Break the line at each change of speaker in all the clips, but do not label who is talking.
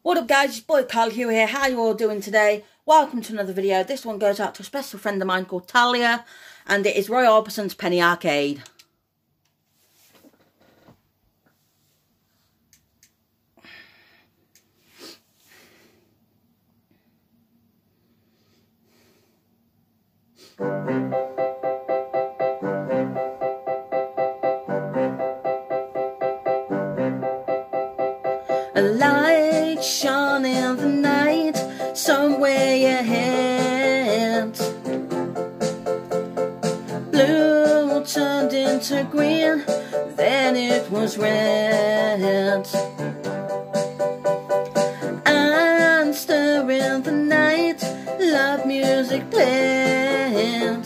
What up guys, it's boy Carl Hugh here. How you all doing today? Welcome to another video. This one goes out to a special friend of mine called Talia, and it is Roy Orbison's Penny Arcade. A light shone in the night, somewhere ahead. Blue turned into green, then it was red. And stir in the night, loud music played.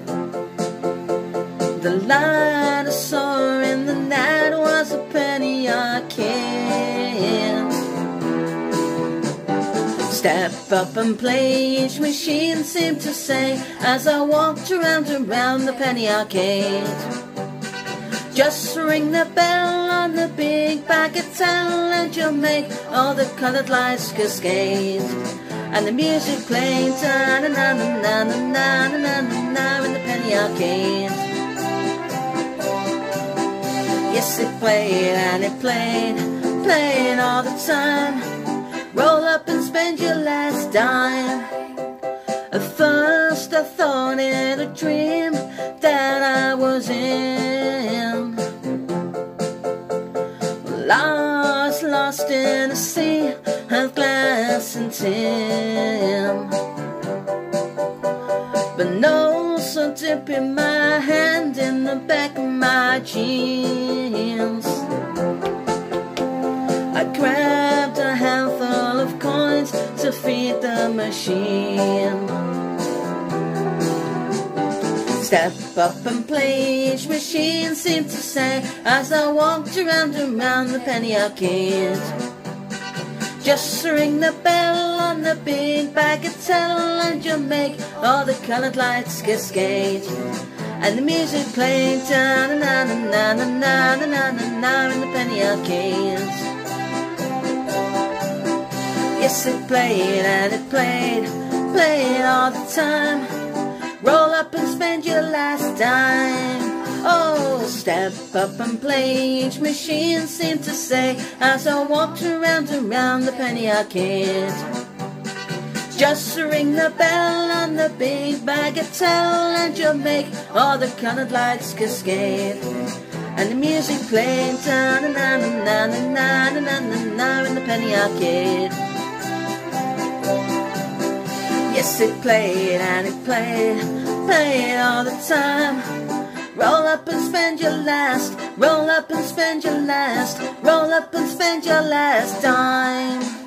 The light I saw in the night was a penny arcade. Step up and play, each machine seemed to say, as I walked around the penny arcade. Just ring the bell on the big bagatelle and you'll make all the coloured lights cascade. And the music played na-na-na-na-na-na-na-na-na in the penny arcade. Yes, it played and it played, playing all the time. Roll up and spend your last dime. At first I thought it a dream that I was in. Lost in a sea of glass and tin. But no, so dipping my hand in the back of my jeans. I grabbed a handful of coins to feed the machine. Step up and play, each machine seemed to say, as I walked around the penny arcade. Just ring the bell on the big bagatelle and you'll make all the coloured lights cascade. And the music played na-na-na-na-na-na-na-na-na in the penny arcade. Yes, it played and it played, playing all the time. Roll up and spend your last dime. Oh, step up and play, each machine seemed to say, as I walked around the penny arcade. Just ring the bell on the big bagatelle and you'll make all the coloured lights cascade. And the music played na-na-na-na-na-na-na-na-na in the penny arcade. Yes, it played and it played, playing all the time. Roll up and spend your last, roll up and spend your last, roll up and spend your last dime.